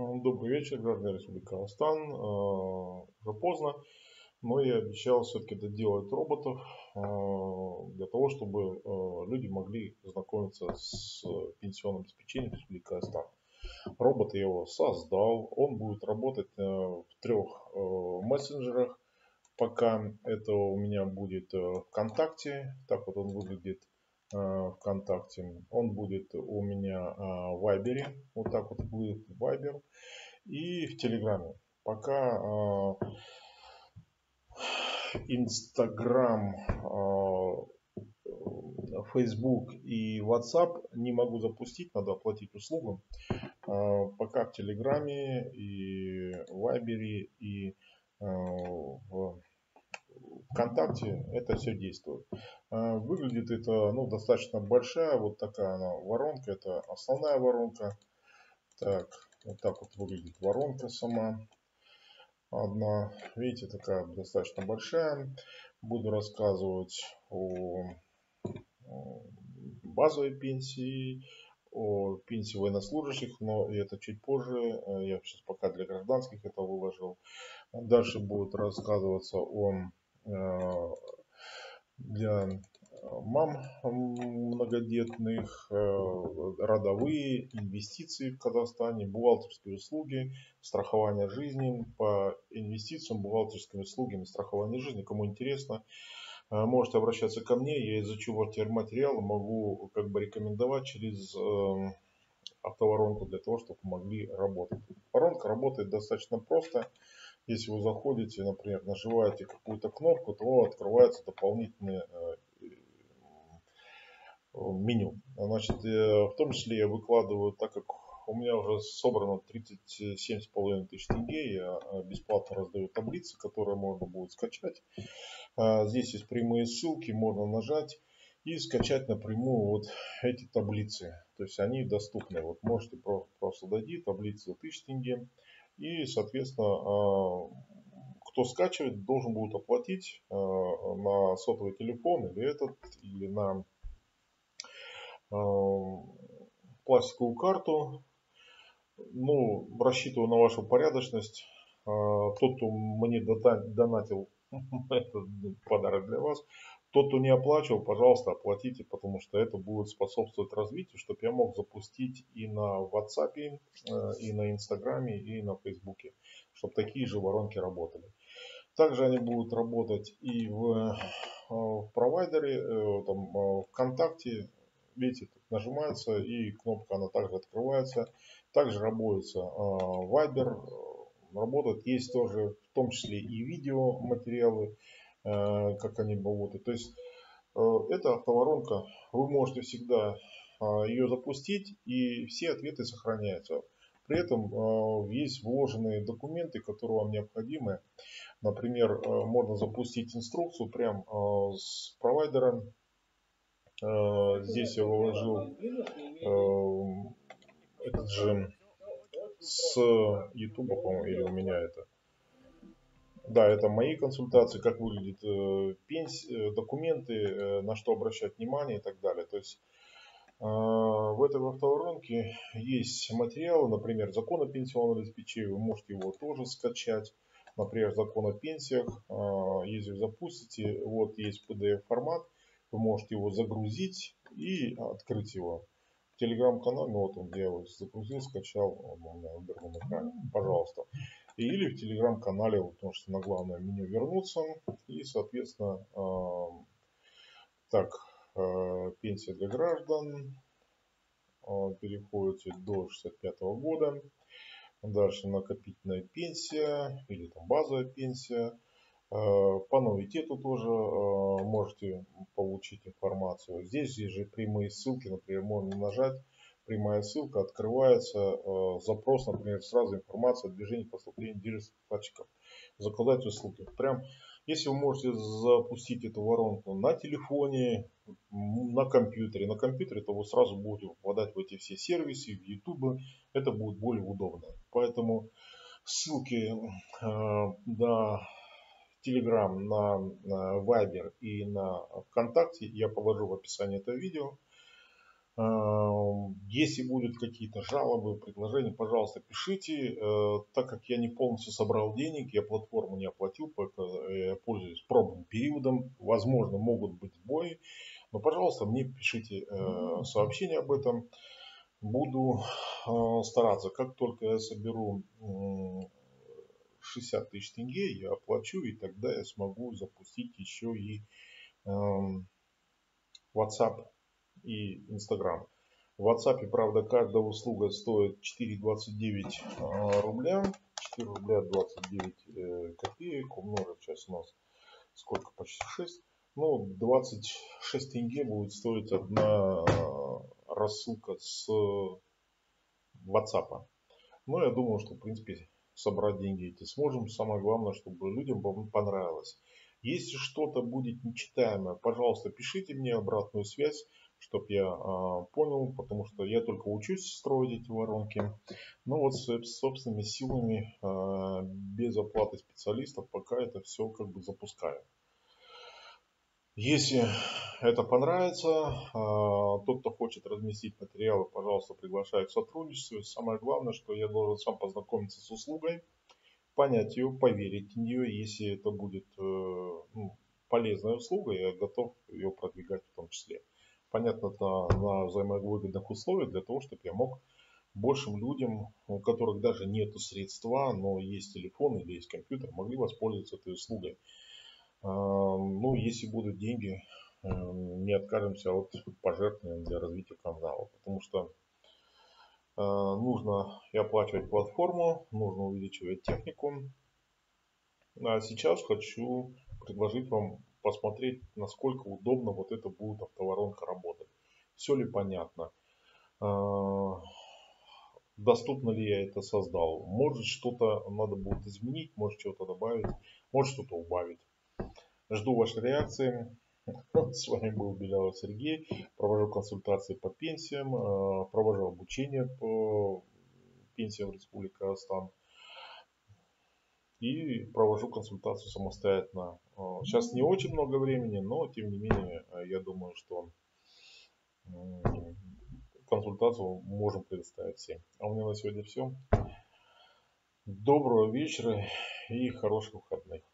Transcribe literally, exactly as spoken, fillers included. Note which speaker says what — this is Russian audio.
Speaker 1: Добрый вечер, граждане Республики Казахстан. А, Уже поздно, но я обещал все-таки доделать роботов а, для того, чтобы а, люди могли знакомиться с пенсионным обеспечением Республики Казахстан. Робот я его создал, он будет работать а, в трех а, мессенджерах. Пока это у меня будет а, ВКонтакте, так вот он выглядит а, ВКонтакте. Он будет у меня а, в Вайбере, вот так вот будет Вайбер. И в Телеграме. Пока Инстаграм, Фейсбук и WhatsApp не могу запустить, надо оплатить услугу. А, пока в Телеграме и Вайбере и а, в ВКонтакте это все действует. А, выглядит это ну, достаточно большая, вот такая она воронка, это основная воронка. Так, вот так вот выглядит воронка сама. Одна, видите, такая достаточно большая. Буду рассказывать о базовой пенсии, о пенсии военнослужащих, но это чуть позже. Я сейчас пока для гражданских это выложил. Дальше будет рассказываться о для мам многодетных, родовые, инвестиции в Казахстане, бухгалтерские услуги, страхование жизни. По инвестициям, бухгалтерским услугам и страхованию жизни, кому интересно, можете обращаться ко мне. Я изучу материалы, могу как бы рекомендовать через автоворонку для того, чтобы могли работать. Воронка работает достаточно просто. Если вы заходите, например, нажимаете какую-то кнопку, то открывается дополнительное меню. Значит, в том числе я выкладываю, так как у меня уже собрано тридцать семь с половиной тысяч тенге, я бесплатно раздаю таблицы, которые можно будет скачать. Здесь есть прямые ссылки, можно нажать и скачать напрямую вот эти таблицы. То есть они доступны. Вот можете просто дойти, таблицы за тысячу тенге. И, соответственно, кто скачивает, должен будет оплатить на сотовый телефон или этот, или на пластиковую карту. Ну, рассчитываю на вашу порядочность. Тот, кто мне донатил, это подарок для вас. Тот, кто не оплачивал, пожалуйста, оплатите, потому что это будет способствовать развитию, чтобы я мог запустить и на WhatsApp, и на Инстаграме, и на Фейсбуке, чтобы такие же воронки работали. Также они будут работать и в, в провайдере, там, ВКонтакте. Видите, тут нажимается и кнопка она также открывается. Также работает Viber, работает, есть тоже в том числе и видеоматериалы, как они работают. То есть эта автоворонка, вы можете всегда ее запустить и все ответы сохраняются. При этом есть вложенные документы, которые вам необходимы. Например, можно запустить инструкцию прям с провайдера. Здесь я выложил этот же с YouTube, по-моему, или у меня это. Да, это мои консультации, как выглядит пенсия, документы, на что обращать внимание и так далее. То есть в этой автоворонке есть материалы, например, закон о пенсионном обеспечении, вы можете его тоже скачать. Например, закон о пенсиях, если вы запустите, вот есть пи ди эф формат, вы можете его загрузить и открыть его. В телеграм-канале, вот он, где я его загрузил, скачал, он у меня на первом экране, пожалуйста. Или в телеграм-канале, вот, можете на главное меню вернуться и, соответственно, так, пенсия для граждан, переходите до шестьдесят пятого года. Дальше накопительная пенсия или там базовая пенсия. По аннуитету тоже можете получить информацию. Здесь есть же прямые ссылки, например, можно нажать, прямая ссылка, открывается запрос, например, сразу информация о движении поступления дилерских вкладчиков. Закладывайте ссылки. Прям, если вы можете запустить эту воронку на телефоне, на компьютере, на компьютере, то вы сразу будете попадать в эти все сервисы, в YouTube, это будет более удобно. Поэтому ссылки на Telegram, на Viber и на ВКонтакте я положу в описании этого видео. Если будут какие-то жалобы, предложения, пожалуйста, пишите. Так как я не полностью собрал денег, я платформу не оплатил, пока я пользуюсь пробным периодом, возможно, могут быть сбои, но, пожалуйста, мне пишите сообщения об этом. Буду стараться. Как только я соберу шестьдесят тысяч тенге, я оплачу, и тогда я смогу запустить еще и WhatsApp и Instagram. В WhatsApp, правда, каждая услуга стоит четыре двадцать девять рубля. четыре рубля двадцать девять копеек. Умножить сейчас у нас сколько? Почти шесть. Ну, двадцать шесть тенге будет стоить одна рассылка с WhatsApp. Но я думаю, что, в принципе, собрать деньги эти сможем. Самое главное, чтобы людям понравилось. Если что-то будет нечитаемое, пожалуйста, пишите мне обратную связь, чтобы я а, понял, потому что я только учусь строить эти воронки. Ну вот с собственными силами, а, без оплаты специалистов, пока это все как бы запускаю. Если это понравится, тот, кто хочет разместить материалы, пожалуйста, приглашаю к сотрудничеству. Самое главное, что я должен сам познакомиться с услугой, понять ее, поверить в нее. Если это будет ну, полезная услуга, я готов ее продвигать в том числе. Понятно, это на взаимовыгодных условиях, для того, чтобы я мог большим людям, у которых даже нет средства, но есть телефон или есть компьютер, могли воспользоваться этой услугой. Ну, если будут деньги, не откажемся от пожертвований для развития канала, потому что нужно и оплачивать платформу, нужно увеличивать технику. А сейчас хочу предложить вам посмотреть, насколько удобно вот это будет автоворонка работать. Все ли понятно? Доступно ли я это создал? Может, что-то надо будет изменить, может, что-то добавить, может, что-то убавить. Жду вашей реакции. С вами был Белялов Сергей. Провожу консультации по пенсиям, провожу обучение по пенсиям в Республике Казахстан. И провожу консультацию самостоятельно. Сейчас не очень много времени, но тем не менее, я думаю, что консультацию можем предоставить всем. А у меня на сегодня все. Доброго вечера и хороших выходных.